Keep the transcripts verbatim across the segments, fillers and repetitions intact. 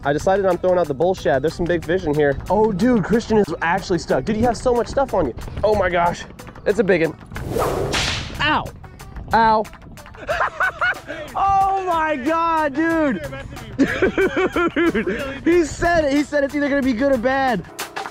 I decided I'm throwing out the bull shad. There's some big fish in here. Oh, dude, Christian is actually stuck. Dude, you have so much stuff on you. Oh my gosh, it's a big one. Ow, ow. Oh my God, dude. Dude, he said it. He said it's either gonna be good or bad.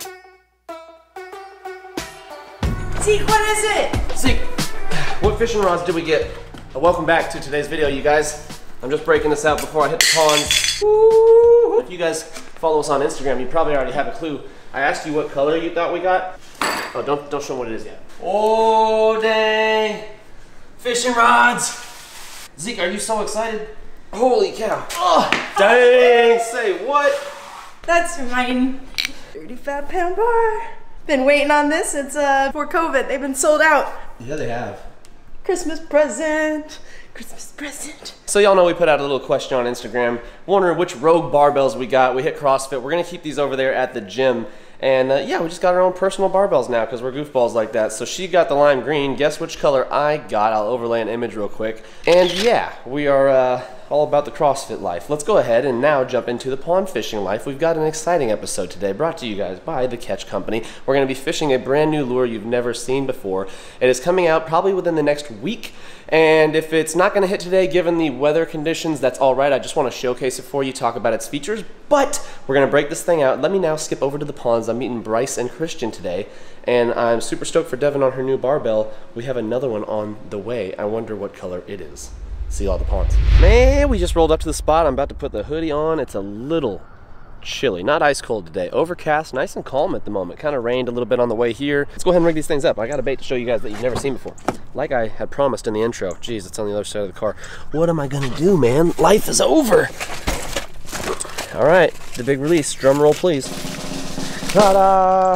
Zeke, what is it? Zeke, what fishing rods did we get? Uh, welcome back to today's video, you guys. I'm just breaking this out before I hit the ponds. Woo! If you guys follow us on Instagram, you probably already have a clue. I asked you what color you thought we got. Oh, don't, don't show them what it is yet. Oh, dang. Fishing rods. Zeke, are you so excited? Holy cow. Oh, dang, say what? That's mine. thirty-five pound bar. Been waiting on this since uh, before COVID. They've been sold out. Yeah, they have. Christmas present. Christmas present. So y'all know we put out a little question on Instagram, wondering which Rogue barbells we got. We hit CrossFit. We're gonna keep these over there at the gym. And uh, yeah, we just got our own personal barbells now because we're goofballs like that. So she got the lime green. Guess which color I got? I'll overlay an image real quick. And yeah, we are uh, all about the CrossFit life. Let's go ahead and now jump into the pond fishing life. We've got an exciting episode today brought to you guys by The Catch Company. We're gonna be fishing a brand new lure you've never seen before. It is coming out probably within the next week. And if it's not gonna hit today, given the weather conditions, that's all right. I just wanna showcase it for you, talk about its features, but we're gonna break this thing out. Let me now skip over to the ponds. I'm meeting Bryce and Christian today, and I'm super stoked for Devin on her new barbell. We have another one on the way. I wonder what color it is. See all the ponds. Man, we just rolled up to the spot. I'm about to put the hoodie on. It's a little chilly, not ice cold today. Overcast, nice and calm at the moment. Kind of rained a little bit on the way here. Let's go ahead and rig these things up. I got a bait to show you guys that you've never seen before. Like I had promised in the intro. Jeez, it's on the other side of the car. What am I gonna do, man? Life is over. All right, the big release. Drum roll, please. Ta-da!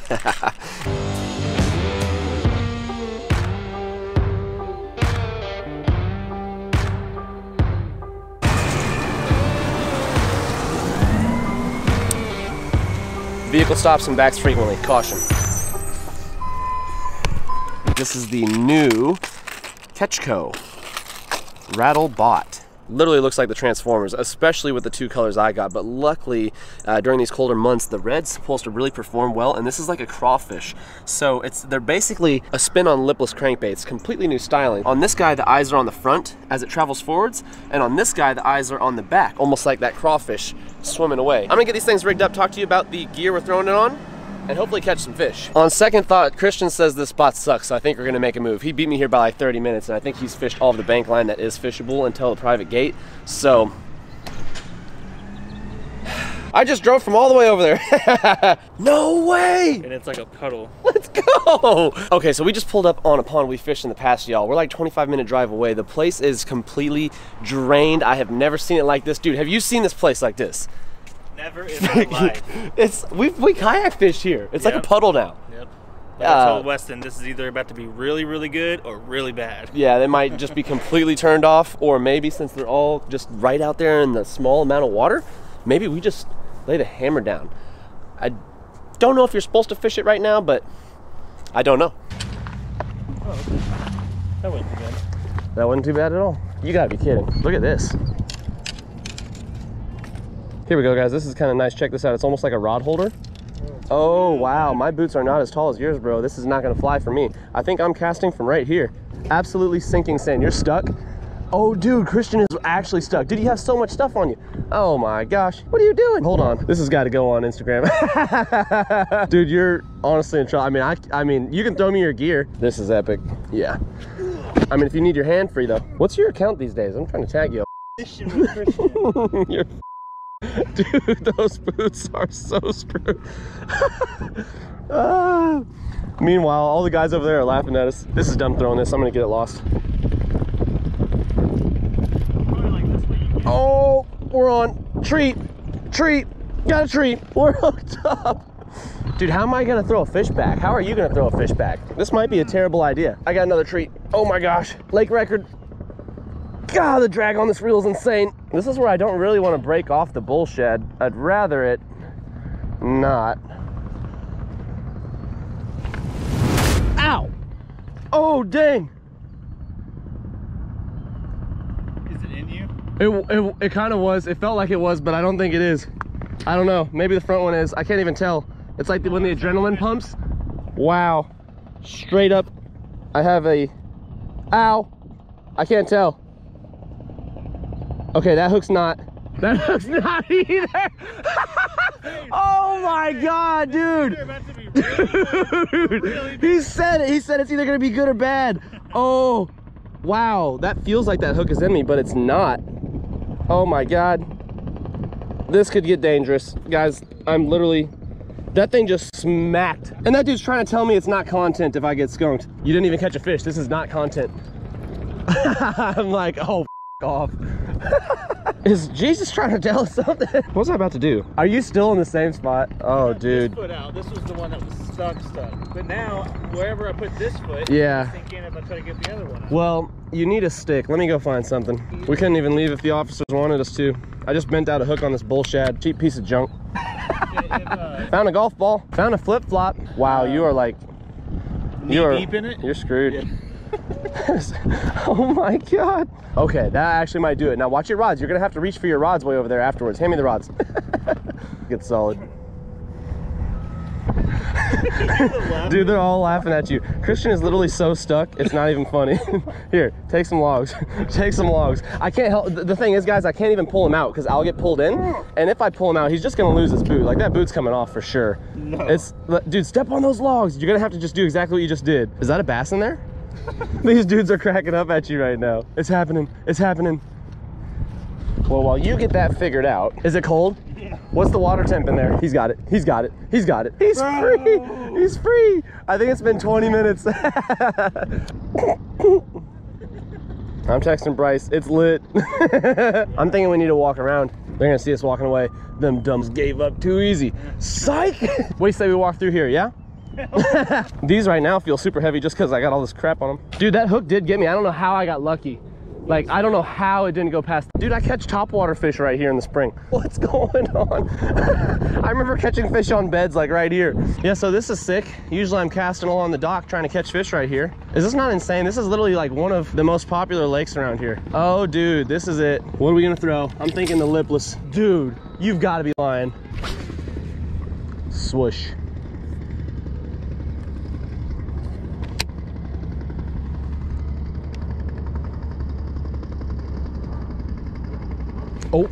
Vehicle stops and backs frequently. Caution. This is the new Ketchco Rattle Bot. Literally looks like the Transformers, especially with the two colors I got, but luckily uh, during these colder months the red's supposed to really perform well, and this is like a crawfish. So it's they're basically a spin on lipless crankbaits, completely new styling. On this guy the eyes are on the front as it travels forwards, and on this guy the eyes are on the back, almost like that crawfish swimming away. I'm gonna get these things rigged up, talk to you about the gear we're throwing it on, and hopefully catch some fish. On second thought, Christian says this spot sucks, so I think we're gonna make a move. He beat me here by like thirty minutes, and I think he's fished all of the bank line that is fishable until the private gate. So, I just drove from all the way over there. No way! And it's like a puddle. Let's go! Okay, so we just pulled up on a pond we fished in the past, y'all. We're like twenty-five minute drive away. The place is completely drained. I have never seen it like this. Dude, have you seen this place like this? Never in my life. It's we we kayak fish here. It's yep. like a puddle now. Yep. Like uh, I told Westin, this is either about to be really, really good or really bad. Yeah, they might just be completely turned off, or maybe since they're all just right out there in the small amount of water, maybe we just lay the hammer down. I don't know if you're supposed to fish it right now, but I don't know. Oh, okay. That wasn't too bad. That wasn't too bad at all. You gotta be kidding. Look at this. Here we go, guys. This is kind of nice. Check this out. It's almost like a rod holder. Oh, wow. My boots are not as tall as yours, bro. This is not going to fly for me. I think I'm casting from right here. Absolutely sinking sand. You're stuck? Oh, dude, Christian is actually stuck. Dude, you have so much stuff on you. Oh, my gosh. What are you doing? Hold on. This has got to go on Instagram. Dude, you're honestly in trouble. I mean, I, I mean, you can throw me your gear. This is epic. Yeah. I mean, if you need your hand free, though. What's your account these days? I'm trying to tag you. Fishing with Christian. You're Dude, those boots are so screwed. ah. Meanwhile, all the guys over there are laughing at us. This is dumb throwing this. I'm gonna get it lost. Oh, we're on. Treat, treat, got a treat. We're hooked up. Dude, how am I gonna throw a fish back? How are you gonna throw a fish back? This might be a terrible idea. I got another treat. Oh my gosh, lake record. God, the drag on this reel is insane. This is where I don't really want to break off the bull shed. I'd rather it not. Ow! Oh, dang! Is it in you? It, it, it kind of was. It felt like it was, but I don't think it is. I don't know. Maybe the front one is. I can't even tell. It's like the, when the adrenaline pumps. Wow. Straight up. I have a... Ow. I can't tell. Okay, that hook's not. That hook's not either. Oh my God, dude. Dude. He said it. He said it's either going to be good or bad. Oh, wow. That feels like that hook is in me, but it's not. Oh my God. This could get dangerous. Guys, I'm literally... That thing just smacked. And that dude's trying to tell me it's not content if I get skunked. You didn't even catch a fish. This is not content. I'm like, oh, f off. Is Jesus trying to tell us something? What was I about to do? Are you still in the same spot? Oh, dude. This foot out. This was the one that was stuck, stuck. But now, wherever I put this foot, yeah. I sink in if I try to get the other one out. Well, you need a stick. Let me go find something. We couldn't even leave if the officers wanted us to. I just bent out a hook on this bullshad. Cheap piece of junk. if, uh, Found a golf ball. Found a flip-flop. Wow, you are like... You are deep in it? You're screwed. Yeah. Oh my God. Okay, that actually might do it. Now watch your rods. You're gonna have to reach for your rods way over there afterwards. Hand me the rods. Get solid. Dude, they're all laughing at you. Christian is literally so stuck, it's not even funny. Here, take some logs. Take some logs. I can't help, the thing is, guys, I can't even pull him out because I'll get pulled in. And if I pull him out, he's just gonna lose his boot. Like, that boot's coming off for sure. No. It's, dude, step on those logs. You're gonna have to just do exactly what you just did. Is that a bass in there? These dudes are cracking up at you right now. It's happening. It's happening. Well, while you get that figured out, is it cold? Yeah. What's the water temp in there? He's got it. He's got it. He's got it. He's Bro. free. He's free. I think it's been twenty minutes. I'm texting Bryce. It's lit. I'm thinking we need to walk around. They're gonna see us walking away. Them dumbs gave up too easy. Psych. What do you say we walk through here, yeah? These right now feel super heavy just because I got all this crap on them. Dude, that hook did get me. I don't know how I got lucky. Like, I don't know how it didn't go past. Dude, I catch topwater fish right here in the spring. What's going on? I remember catching fish on beds like right here. Yeah, so this is sick. Usually I'm casting along the dock trying to catch fish right here. Is this not insane? This is literally like one of the most popular lakes around here. Oh, dude, this is it. What are we gonna throw? I'm thinking the lipless. Dude, you've got to be lying. Swoosh. Oh.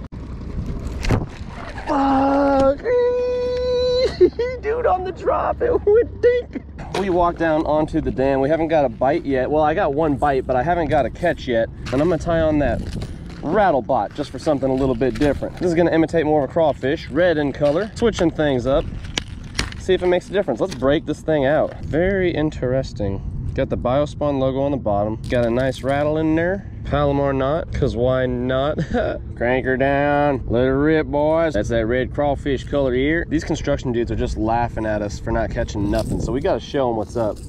Fuck. Dude, on the drop, it would dink. We walked down onto the dam. We haven't got a bite yet. Well, I got one bite, but I haven't got a catch yet. And I'm gonna tie on that rattle bot just for something a little bit different. This is gonna imitate more of a crawfish, red in color. Switching things up. See if it makes a difference. Let's break this thing out. Very interesting. Got the Biospawn logo on the bottom. Got a nice rattle in there. Palomar knot, cause why not? Crank her down, let her rip, boys. That's that red crawfish color here. These construction dudes are just laughing at us for not catching nothing, so we gotta show them what's up.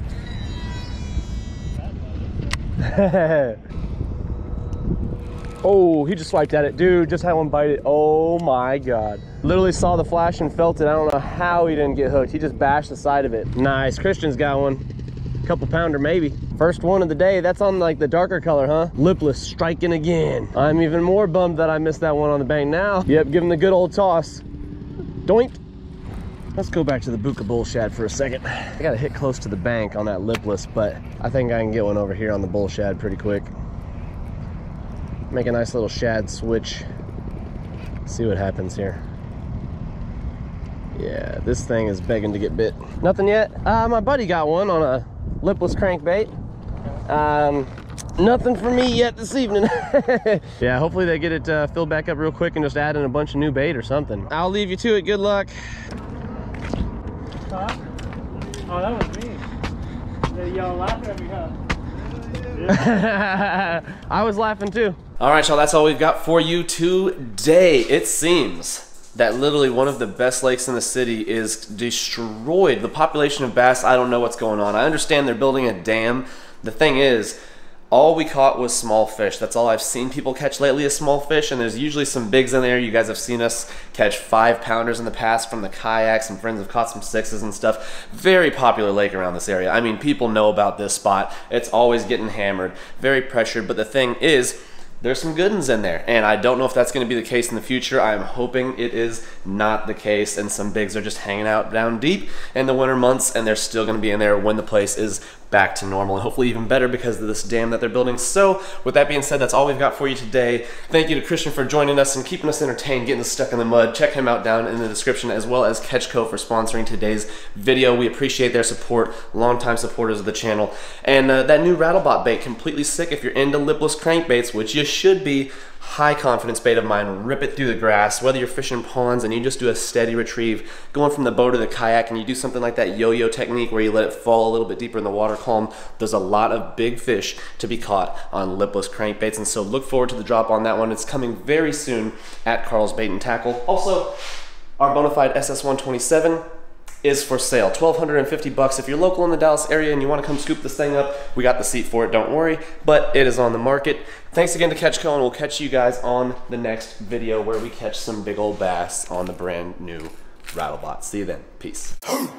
Oh, he just swiped at it. Dude, just had one bite it. Oh my God. Literally saw the flash and felt it. I don't know how he didn't get hooked. He just bashed the side of it. Nice, Christian's got one. Couple pounder maybe. First one of the day. That's on like the darker color, huh? Lipless striking again. I'm even more bummed that I missed that one on the bank now. Yep, give him the good old toss. Doink. Let's go back to the Buka bull shad for a second. I gotta hit close to the bank on that lipless, but I think I can get one over here on the bull shad pretty quick. Make a nice little shad switch. See what happens here. Yeah, this thing is begging to get bit. Nothing yet. Uh, my buddy got one on a lipless crankbait. Um, nothing for me yet this evening. Yeah, hopefully they get it uh, filled back up real quick and just add in a bunch of new bait or something. I'll leave you to it. Good luck. Huh? Oh, that was me. Y'all laughing at me, huh? Yeah. I was laughing too. All right, y'all, that's all we've got for you today. It seems that literally one of the best lakes in the city is destroyed. The population of bass, I don't know what's going on. I understand they're building a dam. The thing is, all we caught was small fish. That's all I've seen people catch lately is small fish, and there's usually some bigs in there. You guys have seen us catch five pounders in the past from the kayaks. Some friends have caught some sixes and stuff. Very popular lake around this area. I mean, people know about this spot. It's always getting hammered, very pressured, but the thing is, there's some good ones in there. And I don't know if that's going to be the case in the future. I'm hoping it is not the case, and some bigs are just hanging out down deep in the winter months, and they're still going to be in there when the place is back to normal, and hopefully even better because of this dam that they're building. So with that being said, that's all we've got for you today. Thank you to Christian for joining us and keeping us entertained, getting us stuck in the mud. Check him out down in the description, as well as Catchco for sponsoring today's video. We appreciate their support, longtime supporters of the channel. And uh, that new Rattlebot bait, completely sick. If you're into lipless crankbaits, which you should be, high confidence bait of mine. Rip it through the grass. Whether you're fishing ponds and you just do a steady retrieve, going from the boat to the kayak, and you do something like that yo-yo technique where you let it fall a little bit deeper in the water column, there's a lot of big fish to be caught on lipless crankbaits, and so look forward to the drop on that one. It's coming very soon at Karl's Bait and Tackle. Also, our Bonafide S S one twenty-seven is for sale. twelve fifty bucks. If you're local in the Dallas area and you want to come scoop this thing up, we got the seat for it, don't worry, but it is on the market. Thanks again to Catchco, and we'll catch you guys on the next video where we catch some big old bass on the brand new Rattlebot. See you then. Peace.